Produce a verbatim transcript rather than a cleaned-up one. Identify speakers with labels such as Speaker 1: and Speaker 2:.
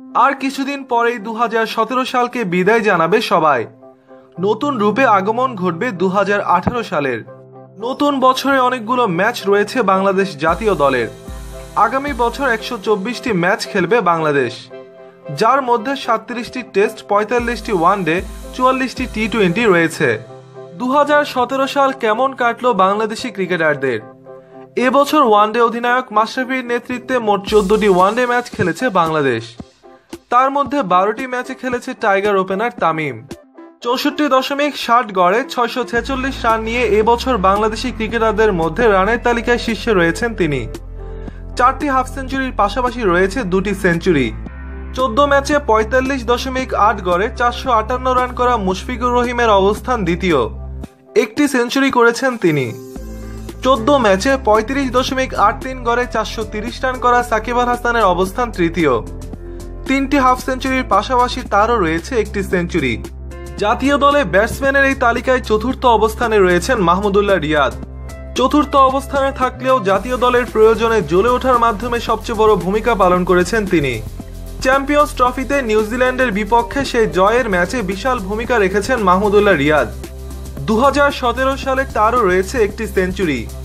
Speaker 1: আর কিছুদিন পরেই দু হাজার সতেরো সালকে বিদায় জানাবে সবাই। নতুন রূপে আগমন ঘটবে দু হাজার আঠারো সালের। নতুন বছরে অনেকগুলো ম্যাচ রয়েছে বাংলাদেশ জাতীয় দলের। আগামী বছর একশো চব্বিশটি ম্যাচ খেলবে বাংলাদেশ, যার মধ্যে সাতত্রিশটি টেস্ট, পঁয়তাল্লিশটি ওয়ানডে, চুয়াল্লিশটি টি টোয়েন্টি রয়েছে। দু হাজার সতেরো সাল কেমন কাটলো বাংলাদেশি ক্রিকেটারদের? এবছর ওয়ানডে অধিনায়ক মাশরাফির নেতৃত্বে মোট চোদ্দটি ওয়ানডে ম্যাচ খেলেছে বাংলাদেশ। তার মধ্যে বারোটি ম্যাচে খেলেছে টাইগার ওপেনার তামিম। চৌষট্টি দশমিক ষাট গড়ে ছয়শো ছেচল্লিশ রান নিয়ে এবছর বাংলাদেশি ক্রিকেটারদের মধ্যে রানের তালিকায় শীর্ষে রয়েছেন তিনি। চারটি হাফ সেঞ্চুরির পাশাপাশি রয়েছে দুটি সেঞ্চুরি। চোদ্দ ম্যাচে পঁয়তাল্লিশ দশমিক আট গড়ে চারশো আটান্ন রান করা মুশফিকুর রহিমের অবস্থান দ্বিতীয়, একটি সেঞ্চুরি করেছেন তিনি। চোদ্দ ম্যাচে পঁয়ত্রিশ দশমিক আট তিন গড়ে চারশো তিরিশ রান করা সাকিব আল হাসানের অবস্থান তৃতীয়। তিনটি হাফ সেঞ্চুরির পাশাপাশি তারও রয়েছে একটি সেঞ্চুরি। জাতীয় দলে ব্যাটসম্যানের এই তালিকায় চতুর্থ অবস্থানে রয়েছেন মাহমুদুল্লাহ রিয়াদ। চতুর্থ অবস্থানে থাকলেও জাতীয় দলের প্রয়োজনে জ্বলে ওঠার মাধ্যমে সবচেয়ে বড় ভূমিকা পালন করেছেন তিনি। চ্যাম্পিয়ন্স ট্রফিতে নিউজিল্যান্ডের বিপক্ষে সেই জয়ের ম্যাচে বিশাল ভূমিকা রেখেছেন মাহমুদুল্লাহ রিয়াদ। দু হাজার সতেরো সালে তারও রয়েছে একটি সেঞ্চুরি।